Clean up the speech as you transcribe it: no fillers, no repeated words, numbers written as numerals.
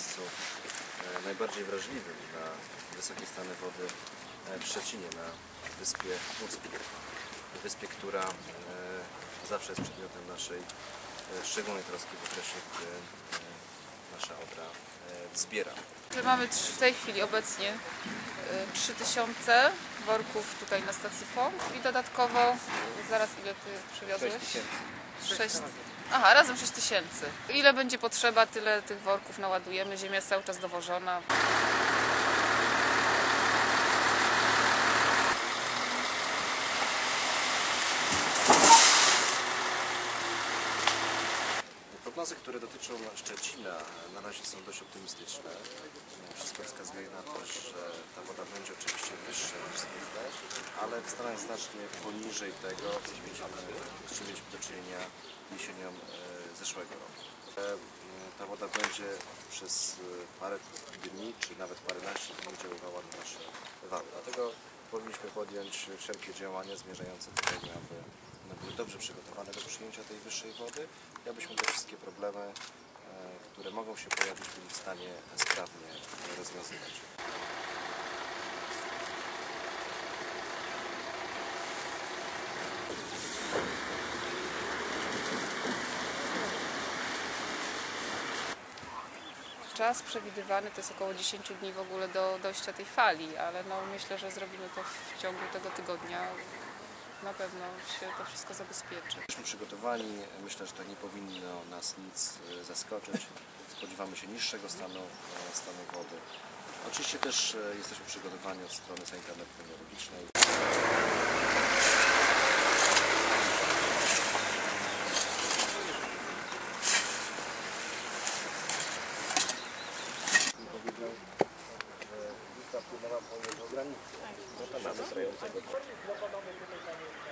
miejscu najbardziej wrażliwym na wysokie stany wody w Szczecinie, na Wyspie Łódzkiej. Wyspie, która zawsze jest przedmiotem naszej szczególnej troski w okresie, gdy nasza Odra zbiera. Mamy w tej chwili obecnie 3000 worków tutaj na stacji pomp i dodatkowo, zaraz ile Ty przywiozłeś? 6 000. Aha, razem 6000. Ile będzie potrzeba, tyle tych worków naładujemy. Ziemia jest cały czas dowożona. Prognozy, które dotyczą Szczecina, na razie są dość optymistyczne. Wszystko wskazuje na to, że ta woda będzie oczywiście wyższa niż zwykle, ale w Stanach znacznie poniżej tego, z czym mieliśmy do czynienia jesienią zeszłego roku. Ta woda będzie przez parę dni, czy nawet paręnaście dni działała na nasze wały. Dlatego powinniśmy podjąć wszelkie działania zmierzające do tego, aby one były dobrze przygotowane do przyjęcia tej wyższej wody i abyśmy te wszystkie problemy, które mogą się pojawić, byli w stanie sprawnie rozwiązywać. Czas przewidywany to jest około 10 dni w ogóle do dojścia tej fali, ale no myślę, że zrobimy to w ciągu tego tygodnia. Na pewno się to wszystko zabezpieczy. Jesteśmy przygotowani, myślę, że to nie powinno nas nic zaskoczyć. Spodziewamy się niższego stanu wody. Oczywiście też jesteśmy przygotowani od strony sanitarno-epidemiologicznej. Powiedział, że lista płynęła po jego granicy. No to mamy